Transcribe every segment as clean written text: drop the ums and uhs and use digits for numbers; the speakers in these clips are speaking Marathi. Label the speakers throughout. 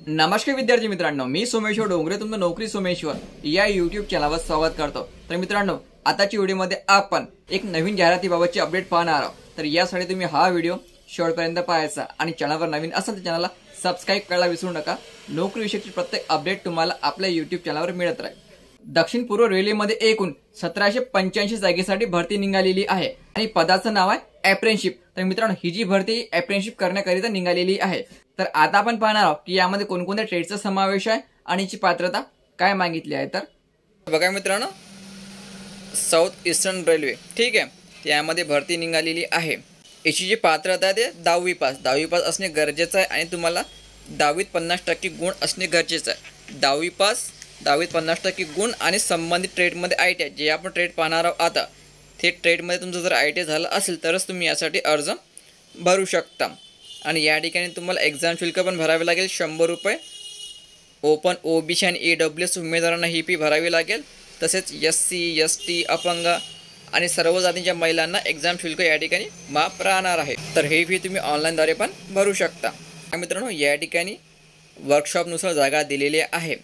Speaker 1: नमस्कार विद्यार्थी मित्रांनो, मी सोमेश्वर डोंगरे तुमचं नोकरी सोमेश्वर या यूट्यूब चॅनलवर स्वागत करतो। तर मित्रांनो, आताच्या व्हिडिओमध्ये आपण एक नवीन जाहिरातीबाबतची अपडेट पाहणार आहोत। तर यासाठी तुम्ही हा व्हिडिओ शेवटपर्यंत पाहायचा आणि चॅनलवर नवीन असाल तर चॅनलला सबस्क्राइब करायला विसरू नका। नोकरी विषयीची प्रत्येक अपडेट तुम्हाला आपल्या यूट्यूब चॅनलवर मिळत राहील। दक्षिण पूर्व रेल्वेमध्ये एकूण 1785 जागेसाठी भरती निघालेली आहे आणि पदाचं नाव आहे अप्रेंटिसशिप। तर मित्रांनो, ही जी भरती अप्रेंटिसशिप करण्याकरिता निघालेली आहे। तर आता आपण पाहणार आहोत की यामध्ये कोणकोणत्या ट्रेडचा समावेश आहे आणि याची पात्रता काय मागितली आहे। तर बघा मित्रांनो, साऊथ ईस्टर्न रेल्वे ठीक आहे, त्यामध्ये भरती निघालेली आहे। याची जी पात्रता आहे ते 10वी पास असणे गरजेचं आहे आणि तुम्हाला 10वीत 50% गुण असणे गरजेचं आहे। 10वी पास, 10वीत 50% गुण आणि संबंधित ट्रेडमध्ये ITI, जे आपण ट्रेड पाहणार आहोत आता, ते ट्रेडमध्ये तुमचं जर ITI झालं असेल तरच तुम्ही यासाठी अर्ज भरू शकता। आणि या ठिकाणी तुम्हाला एक्झाम शुल्क पण भरावे लागेल 100 रुपये। ओपन, OBC आणि AWS उमेदवारांना ही फी भरावी लागेल। तसेच SC, ST, अपंग आणि सर्व जातींच्या महिलांना एक्झाम शुल्क या ठिकाणी माफ राहणार आहे। तर ही फी तुम्ही ऑनलाईनद्वारे पण भरू शकता। मित्रांनो, या ठिकाणी वर्कशॉपनुसार जागा दिलेल्या आहे।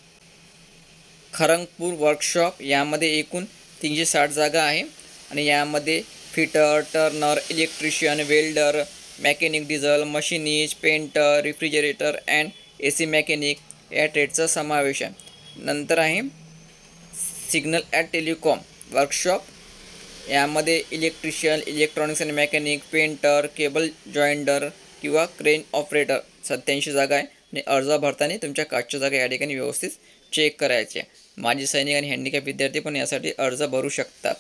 Speaker 1: खरगपूर वर्कशॉप यामध्ये एकूण 360 जागा आहे आणि यामध्ये fitter, turner, electrician, welder, mechanic, diesel, machinist, painter, refrigerator and AC mechanic या ट्रेडचा समावेश आहे। नंतर आहे सिग्नल ॲट टेलिकॉम वर्कशॉप, यामध्ये electrician, electronics and mechanic, painter, cable jointer किंवा क्रेन ऑपरेटर 87 जागा आहे आणि अर्ज भरताना तुमच्या कास्टच्या जागा या ठिकाणी व्यवस्थित चेक करायचे। माजी सैनिक आणि हँडिकॅप विद्यार्थी पण यासाठी अर्ज भरू शकतात।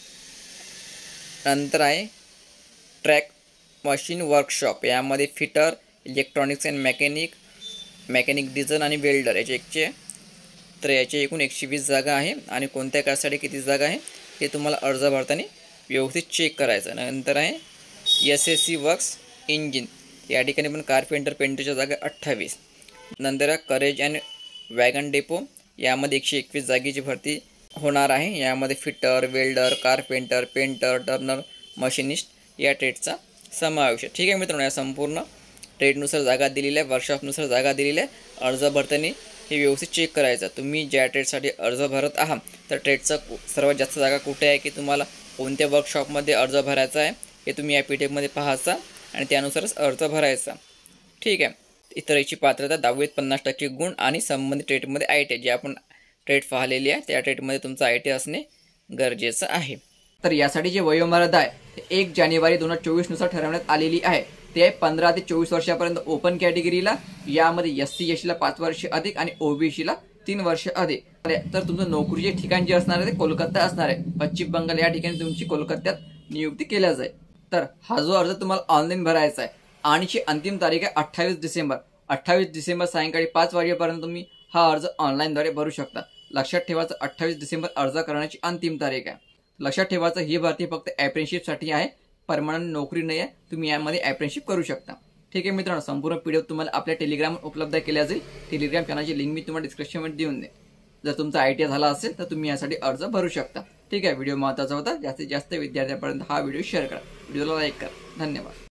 Speaker 1: नंतर आहे ट्रॅक मशीन वर्कशॉप, यामध्ये fitter, electronics and mechanic diesel आणि वेल्डर तर याचे एकूण 120 जागा आहे आणि कोणत्या कास्टसाठी किती जागा आहे हे तुम्हाला अर्ज भरताना व्यवस्थित चेक करायचं। नंतर आहे SSC वर्क्स इंजिन, या ठिकाणी पण कारपेंटर, पेंटरच्या जागा 28। नंतर आहे करेज अँड वॅगन डेपो, यामध्ये 121 जागेची भरती होणार आहे। यामध्ये fitter, welder, carpenter, painter, turner, machinist या ट्रेडचा समावेश आहे। ठीक आहे मित्रांनो, या संपूर्ण ट्रेडनुसार जागा दिलेल्या आहे, वर्कशॉपनुसार जागा दिलेल्या आहे। अर्ज भरताना हे व्यवस्थित चेक करायचं। तुम्ही ज्या ट्रेडसाठी अर्ज भरत आहात तर ट्रेडचा सर्वात जास्त जागा कुठे आहे की तुम्हाला कोणत्या वर्कशॉपमध्ये अर्ज भरायचा आहे हे तुम्ही या PDF पाहायचा आणि त्यानुसारच अर्ज भरायचा। ठीक आहे। इतर याची पात्रता 10वीत 50% गुण आणि संबंधित ट्रेडमध्ये ITI, जे आपण ट्रेड पाहिलेली आहे त्या ट्रेडमध्ये तुमचा ITI असणे गरजेचं आहे। तर यासाठी जे वयोमर्यादा आहे 1 जानेवारी 2024 नुसार ठरवण्यात आलेली आहे। ते आहे 15 ते 24 वर्षापर्यंत ओपन कॅटेगरीला, यामध्ये SC ST ला 5 वर्ष अधिक आणि OBC ला 3 वर्ष अधिक। तर तुमचं नोकरीचे ठिकाण जे असणार आहे ते कोलकाता असणार आहे। पश्चिम बंगाल या ठिकाणी तुमची कोलकात्यात नियुक्ती केल्या जाईल। तर हा जो अर्ज तुम्हाला ऑनलाईन भरायचा आहे आणि ची अंतिम तारीख आहे 28 डिसेंबर। 28 डिसेंबर सायंकाळी 5 वाजेपर्यंत तुम्ही हा अर्ज ऑनलाईनद्वारे भरू शकता। लक्षात ठेवायचं, 28 डिसेंबर अर्ज करण्याची अंतिम तारीख आहे। लक्षात ठेवायचं, ही भरती फक्त अप्रेंटिसशिपसाठी आहे, परमनंट नोकरी नाही आहे। तुम्ही यामध्ये अप्रेंटिसशिप करू शकता। ठीक आहे मित्रांनो, संपूर्ण PDF तुम्हाला आपल्या टेलिग्रामवर उपलब्ध केल्या जाईल। टेलिग्राम चॅनलची लिंक मी तुम्हाला डिस्क्रिप्शनमध्ये देऊन दे। जर तुमचा ITI झाला असेल तर तुम्ही यासाठी अर्ज भरू शकता। ठीक आहे, व्हिडिओ महत्त्वाचा होता। जास्तीत जास्त विद्यार्थ्यांपर्यंत हा व्हिडिओ शेअर करा, व्हिडिओला लाईक करा। धन्यवाद।